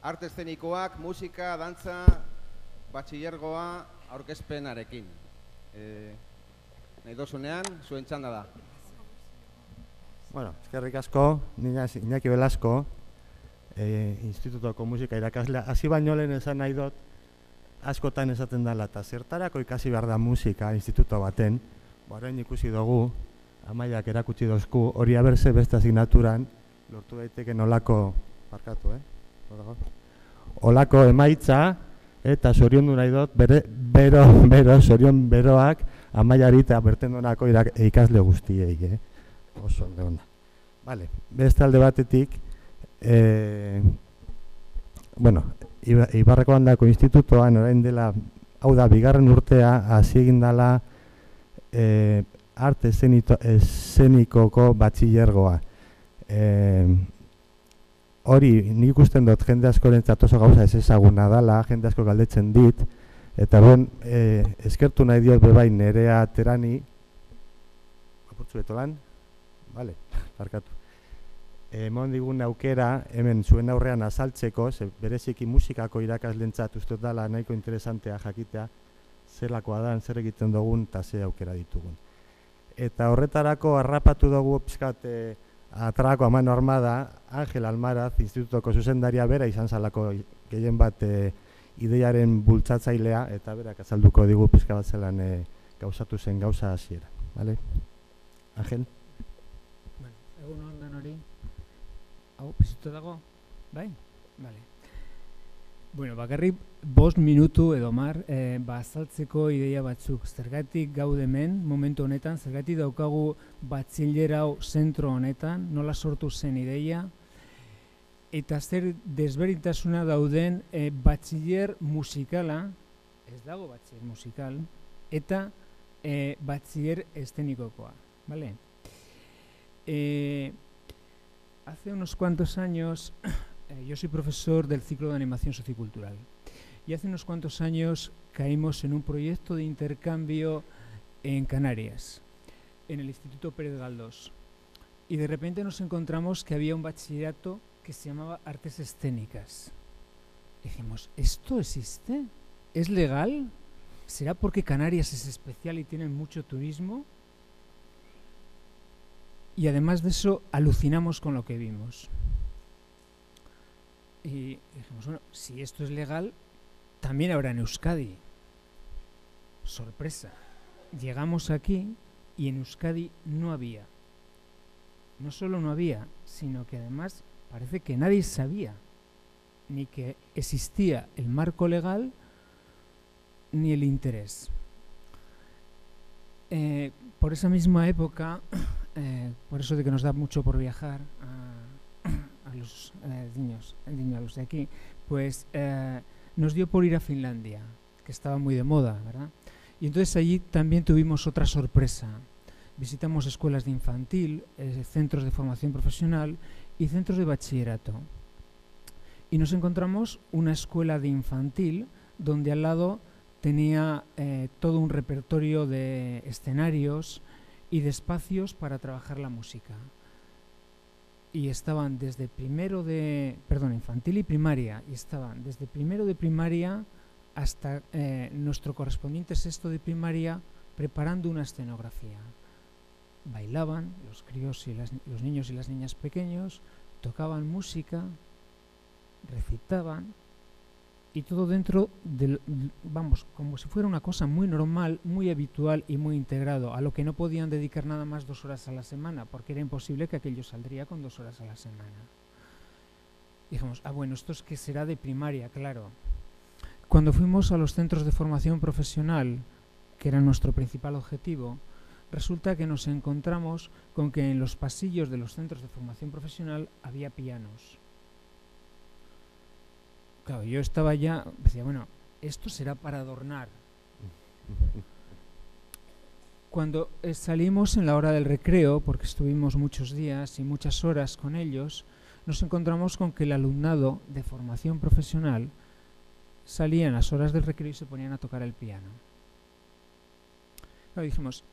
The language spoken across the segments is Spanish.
arte eszenikoak, musika, dantza, batxillergoa aurkezpenarekin. Nahi dozunean, zuen txanda da. Bueno, eskerrik asko, Iñaki Velasco, Institutoko musika irakaslea. Hasi baino lehen esan nahi dut, askotan esaten dela, eta zertarako ikasi behar da musika instituto baten, orain ikusi dugu, Amaiak erakutsi dozku, hori aberse beste asignaturan, lortu daiteke olako, parkatu, olako emaitza, eta zoriondu nahi dut, zorion beroak, Amaiari eta bertendonako ikasle guztiei, oso ondo onda. Vale, beste alde batetik, bueno, Ibarreko handako institutoan, orain dela, hau da, bigarren urtea, hasi egin dela, arte eszenikoko batxillergoa. Hori, nik ikusten dut jende askorentzat oso gauza ez ezaguna dela, jende asko galdetzen dit, eta eskertu nahi diot bebai Nerea Terani, apurtzu betolan, bale, barkatu. Emon digun aukera, hemen zuen aurrean azaltzeko, bereziki musikako irakaslentzat uste dela nahiko interesantea jakitea, zelakoa da, zer egiten dugun eta ze aukera ditugun. Eta horretarako harrapatu dugu pizkat atrako amano armada, Angel Almaraz, institutoko zuzendaria bera izan zalako gehien bat ideiaren bultzatzailea, eta berak azalduko digu pizka bat zelan gauzatu zen gauza hasiera. Vale? Angel? Egun ondan hori. Hau, piztu dago? Bai? Bale. Bueno, bakarrik 5 minutu edo mar azaltzeko ideia batzuk. Zergatik gaude hemen, momentu honetan, zergatik daukagu batxiller hau zentro honetan, nola sortu zen ideia, eta zer desberdintasuna dauden batxiller musikala, ez dago batxiller musikal, eta batxiller eszenikokoa. ¿Vale? Hace unos cuantos años, yo soy profesor del ciclo de animación sociocultural, y hace unos cuantos años caímos en un proyecto de intercambio en Canarias, en el Instituto Pérez Galdós, y de repente nos encontramos que había un bachillerato que se llamaba Artes Escénicas. Y dijimos, ¿esto existe? ¿Es legal? ¿Será porque Canarias es especial y tienen mucho turismo? Y además de eso, alucinamos con lo que vimos. Y dijimos, bueno, si esto es legal, también habrá en Euskadi. Sorpresa. Llegamos aquí y en Euskadi no había. No solo no había, sino que además parece que nadie sabía ni que existía el marco legal ni el interés. Por esa misma época, por eso de que nos da mucho por viajar a los niños, a los de aquí, pues nos dio por ir a Finlandia, que estaba muy de moda, ¿verdad? Y entonces allí también tuvimos otra sorpresa. Visitamos escuelas de infantil, centros de formación profesional y centros de bachillerato. Y nos encontramos una escuela de infantil donde al lado tenía todo un repertorio de escenarios y de espacios para trabajar la música. Y estaban desde infantil y primaria, y estaban desde primero de primaria hasta nuestro correspondiente sexto de primaria preparando una escenografía. Bailaban los críos y los niños y las niñas pequeños, tocaban música, recitaban, y todo dentro del, vamos, como si fuera una cosa muy normal, muy habitual y muy integrado, a lo que no podían dedicar nada más 2 horas a la semana, porque era imposible que aquello saldría con 2 horas a la semana. Dijimos, bueno, esto es que será de primaria, claro. Cuando fuimos a los centros de formación profesional, que era nuestro principal objetivo, resulta que nos encontramos con que en los pasillos de los centros de formación profesional había pianos. Claro, yo estaba ya, decía, bueno, esto será para adornar. Cuando salimos en la hora del recreo, porque estuvimos muchos días y muchas horas con ellos, nos encontramos con que el alumnado de formación profesional salía en las horas del recreo y se ponían a tocar el piano. Claro, dijimos,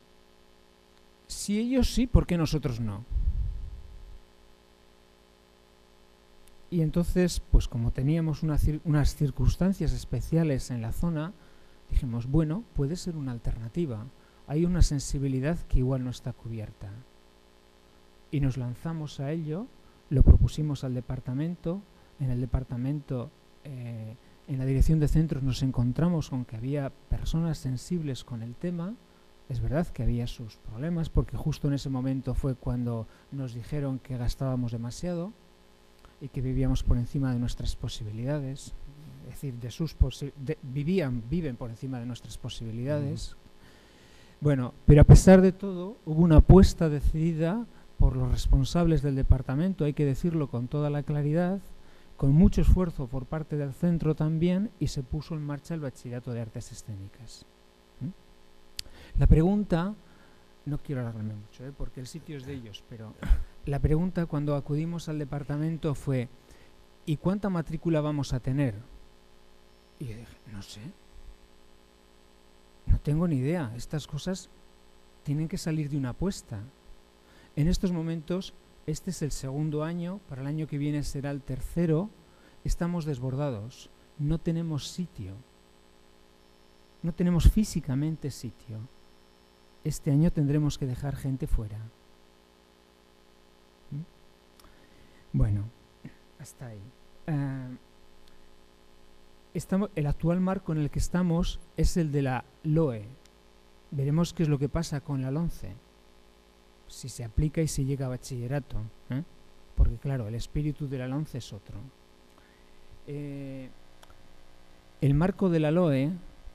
si ellos sí, ¿por qué nosotros no? Y entonces, pues como teníamos unas circunstancias especiales en la zona, dijimos, bueno, puede ser una alternativa. Hay una sensibilidad que igual no está cubierta. Y nos lanzamos a ello, lo propusimos al departamento. En el departamento, en la dirección de centros, nos encontramos con que había personas sensibles con el tema. Es verdad que había sus problemas, porque justo en ese momento fue cuando nos dijeron que gastábamos demasiado y que vivíamos por encima de nuestras posibilidades, es decir, viven por encima de nuestras posibilidades. Bueno, pero a pesar de todo, hubo una apuesta decidida por los responsables del departamento, hay que decirlo con toda la claridad, con mucho esfuerzo por parte del centro también, y se puso en marcha el Bachillerato de Artes Escénicas. La pregunta, no quiero alargarme mucho, porque el sitio es de ellos, pero la pregunta cuando acudimos al departamento fue, ¿y cuánta matrícula vamos a tener? Y yo dije, no sé, no tengo ni idea, estas cosas tienen que salir de una apuesta. En estos momentos, este es el segundo año, para el año que viene será el tercero, estamos desbordados, no tenemos sitio, no tenemos físicamente sitio. Este año tendremos que dejar gente fuera. Bueno, hasta ahí. El actual marco en el que estamos es el de la LOE. Veremos qué es lo que pasa con la LONCE, si se aplica y si llega a bachillerato, porque claro, el espíritu de la LONCE es otro. El marco de la LOE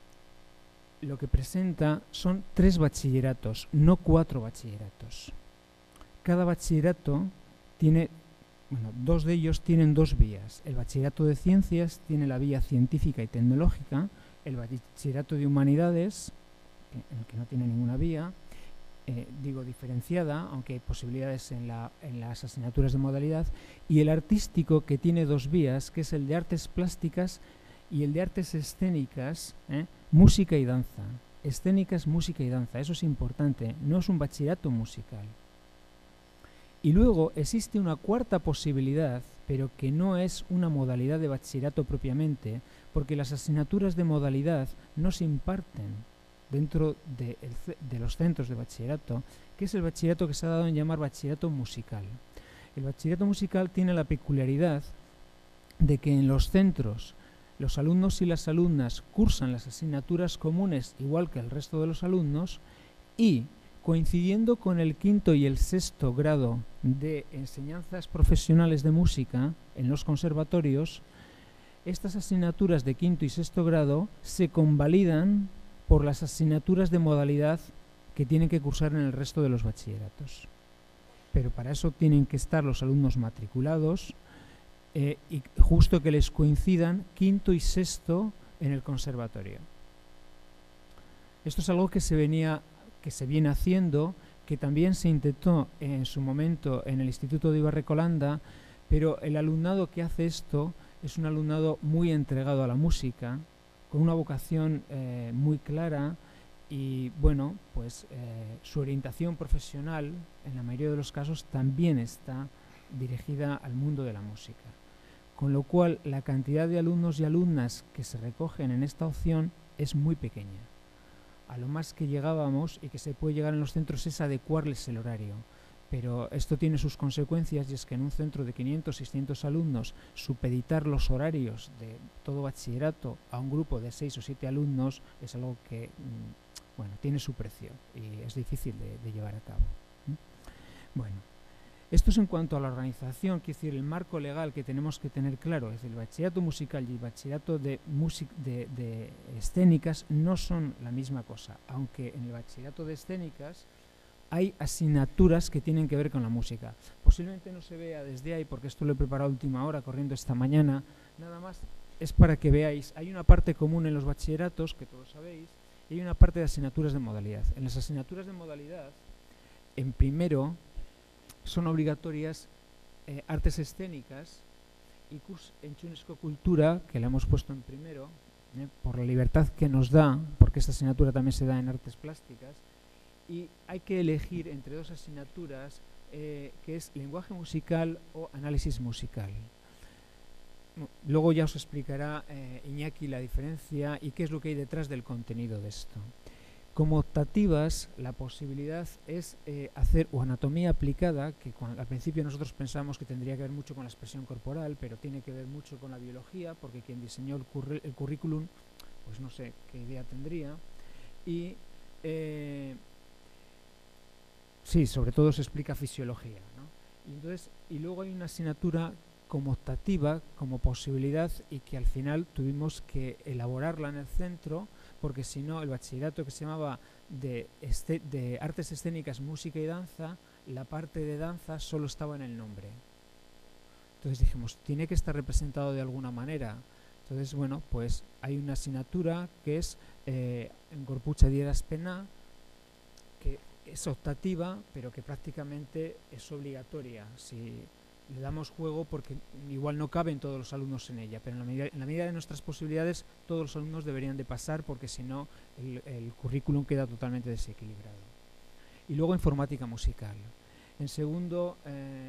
lo que presenta son 3 bachilleratos, no 4 bachilleratos. Cada bachillerato tiene, 2 de ellos tienen 2 vías. El bachillerato de ciencias tiene la vía científica y tecnológica, el bachillerato de humanidades, en el que no tiene ninguna vía, diferenciada, aunque hay posibilidades en las asignaturas de modalidad, y el artístico, que tiene 2 vías, que es el de artes plásticas y el de artes escénicas, música y danza. Escénicas, música y danza, eso es importante, no es un bachillerato musical. Y luego existe una cuarta posibilidad, pero que no es una modalidad de bachillerato propiamente, porque las asignaturas de modalidad no se imparten dentro de los centros de bachillerato, que es el bachillerato que se ha dado en llamar bachillerato musical. El bachillerato musical tiene la peculiaridad de que en los centros los alumnos y las alumnas cursan las asignaturas comunes igual que el resto de los alumnos, y coincidiendo con el 5º y el 6º grado de enseñanzas profesionales de música en los conservatorios, estas asignaturas de 5º y 6º grado se convalidan por las asignaturas de modalidad que tienen que cursar en el resto de los bachilleratos. Pero para eso tienen que estar los alumnos matriculados, y justo que les coincidan 5º y 6º en el conservatorio. Esto es algo que se viene haciendo, que también se intentó en su momento en el Instituto de Ibarrecolanda, pero el alumnado que hace esto es un alumnado muy entregado a la música, con una vocación muy clara, y bueno, pues su orientación profesional en la mayoría de los casos también está dirigida al mundo de la música. Con lo cual, la cantidad de alumnos y alumnas que se recogen en esta opción es muy pequeña. A lo más que llegábamos y que se puede llegar en los centros es adecuarles el horario. Pero esto tiene sus consecuencias, y es que en un centro de 500, 600 alumnos, supeditar los horarios de todo bachillerato a un grupo de 6 o 7 alumnos es algo que, tiene su precio y es difícil de llevar a cabo. Bueno. Esto es en cuanto a la organización, quiero decir, el marco legal que tenemos que tener claro es el bachillerato musical y el bachillerato de escénicas no son la misma cosa, aunque en el bachillerato de escénicas hay asignaturas que tienen que ver con la música. Posiblemente no se vea desde ahí, porque esto lo he preparado a última hora, corriendo esta mañana, nada más es para que veáis. Hay una parte común en los bachilleratos, que todos sabéis, y hay una parte de asignaturas de modalidad. En las asignaturas de modalidad, en primero, son obligatorias artes escénicas y curs Entzunezko Kultura, que la hemos puesto en primero, por la libertad que nos da, porque esta asignatura también se da en artes plásticas, y hay que elegir entre 2 asignaturas, que es lenguaje musical o análisis musical. luego ya os explicará Iñaki la diferencia y qué es lo que hay detrás del contenido de esto. Como optativas, la posibilidad es hacer o anatomía aplicada, que al principio nosotros pensamos que tendría que ver mucho con la expresión corporal, pero tiene que ver mucho con la biología, porque quien diseñó el currículum, pues no sé qué idea tendría. Y sí, sobre todo se explica fisiología, ¿no? Y luego hay una asignatura como optativa, como posibilidad, y que al final tuvimos que elaborarla en el centro, porque si no, el bachillerato que se llamaba de Artes Escénicas, Música y Danza, la parte de danza solo estaba en el nombre. Entonces dijimos, tiene que estar representado de alguna manera. Entonces, bueno, pues hay una asignatura que es en Gorputza dieras pena, que es optativa, pero que prácticamente es obligatoria. Si le damos juego, porque igual no caben todos los alumnos en ella, pero en la medida de nuestras posibilidades todos los alumnos deberían de pasar, porque si no el currículum queda totalmente desequilibrado. Y luego informática musical. En segundo,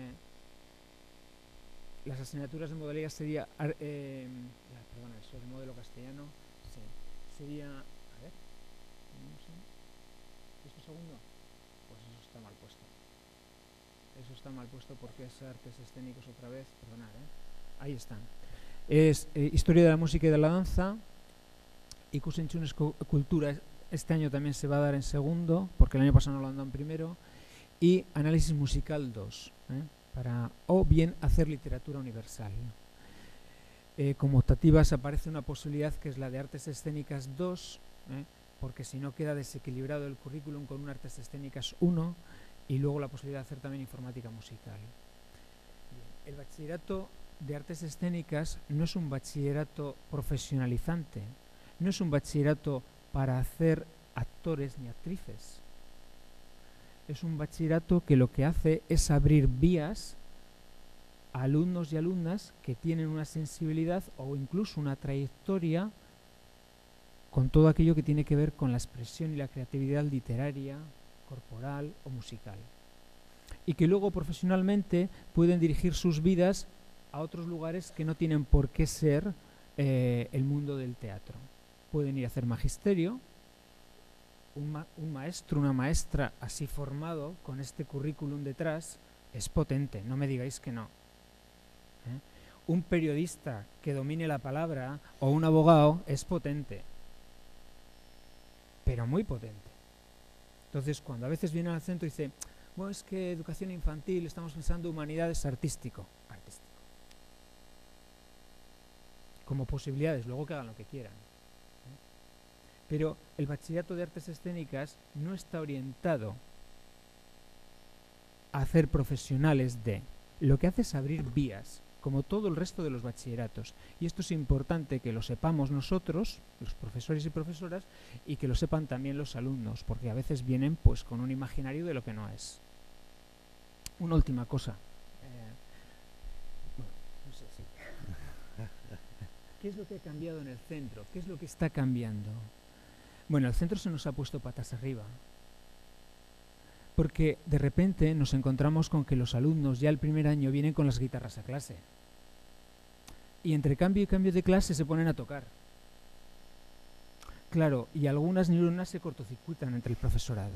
las asignaturas de modalidad sería perdona, eso de modelo castellano, sí, sería, a ver, no sé, ¿esto segundo? Pues eso está mal puesto. Eso está mal puesto porque es artes escénicos otra vez, perdonad, ahí están. Es historia de la música y de la danza, ikusentzunez cultura, este año también se va a dar en segundo, porque el año pasado no lo han dado en primero, y análisis musical 2, o bien hacer literatura universal. Como optativas aparece una posibilidad que es la de artes escénicas 2, porque si no queda desequilibrado el currículum con un artes escénicas 1, y luego la posibilidad de hacer también informática musical. Bien. El bachillerato de artes escénicas no es un bachillerato profesionalizante, no es un bachillerato para hacer actores ni actrices. Es un bachillerato que lo que hace es abrir vías a alumnos y alumnas que tienen una sensibilidad o incluso una trayectoria con todo aquello que tiene que ver con la expresión y la creatividad literaria, corporal o musical, y que luego profesionalmente pueden dirigir sus vidas a otros lugares que no tienen por qué ser el mundo del teatro. Pueden ir a hacer magisterio. Un maestro, una maestra así formado con este currículum detrás es potente, no me digáis que no. Un periodista que domine la palabra o un abogado es potente, pero muy potente. Entonces, cuando a veces vienen al centro y dicen, bueno, es que educación infantil, estamos pensando humanidades, artístico. Como posibilidades, luego que hagan lo que quieran. Pero el bachillerato de artes escénicas no está orientado a hacer profesionales de. Lo que hace es abrir vías, como todo el resto de los bachilleratos. Y esto es importante que lo sepamos nosotros, los profesores y profesoras, y que lo sepan también los alumnos, porque a veces vienen pues con un imaginario de lo que no es. Una última cosa. Bueno, no sé si. ¿Qué es lo que ha cambiado en el centro? ¿Qué es lo que está cambiando? Bueno, el centro se nos ha puesto patas arriba, porque de repente nos encontramos con que los alumnos ya el primer año vienen con las guitarras a clase. Y entre cambio y cambio de clase se ponen a tocar. Claro, y algunas neuronas se cortocircuitan entre el profesorado.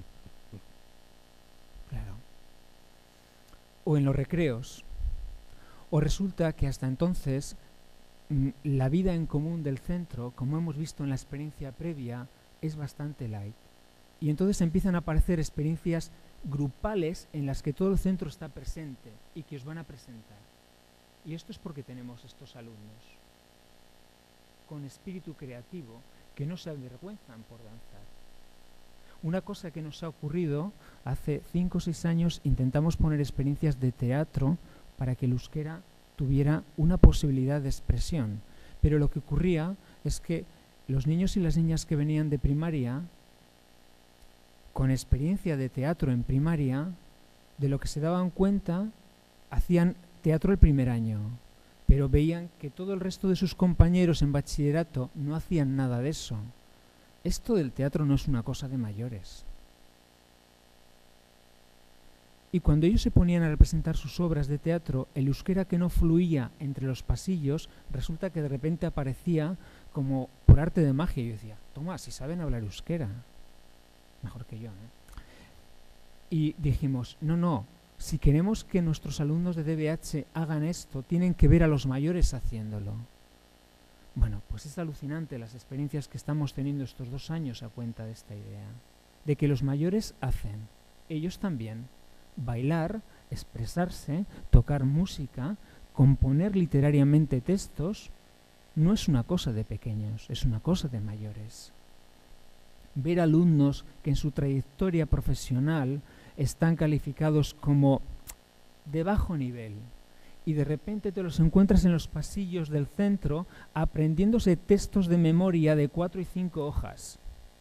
Claro. O en los recreos. O resulta que hasta entonces la vida en común del centro, como hemos visto en la experiencia previa, es bastante light. Y entonces empiezan a aparecer experiencias grupales en las que todo el centro está presente y que os van a presentar. Y esto es porque tenemos estos alumnos con espíritu creativo que no se avergüenzan por danzar. Una cosa que nos ha ocurrido, hace 5 o 6 años intentamos poner experiencias de teatro para que el euskera tuviera una posibilidad de expresión. Pero lo que ocurría es que los niños y las niñas que venían de primaria, con experiencia de teatro en primaria, de lo que se daban cuenta, hacían teatro el primer año, pero veían que todo el resto de sus compañeros en bachillerato no hacían nada de eso. Esto del teatro no es una cosa de mayores. Y cuando ellos se ponían a representar sus obras de teatro, el euskera que no fluía entre los pasillos, resulta que de repente aparecía como por arte de magia. Y yo decía, toma, si saben hablar euskera, mejor que yo, ¿no? Y dijimos, no, si queremos que nuestros alumnos de DBH hagan esto, tienen que ver a los mayores haciéndolo. Bueno, pues es alucinante las experiencias que estamos teniendo estos 2 años a cuenta de esta idea, de que los mayores hacen, ellos también, bailar, expresarse, tocar música, componer literariamente textos, no es una cosa de pequeños, es una cosa de mayores. Ver alumnos que en su trayectoria profesional están calificados como de bajo nivel y de repente te los encuentras en los pasillos del centro aprendiéndose textos de memoria de 4 y 5 hojas.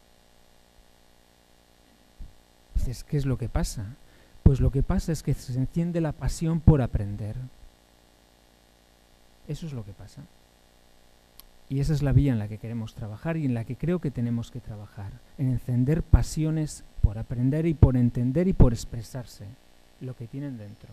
Dices, ¿qué es lo que pasa? Pues lo que pasa es que se enciende la pasión por aprender. Eso es lo que pasa. Y esa es la vía en la que queremos trabajar y en la que creo que tenemos que trabajar, en encender pasiones por aprender y por entender y por expresarse lo que tienen dentro.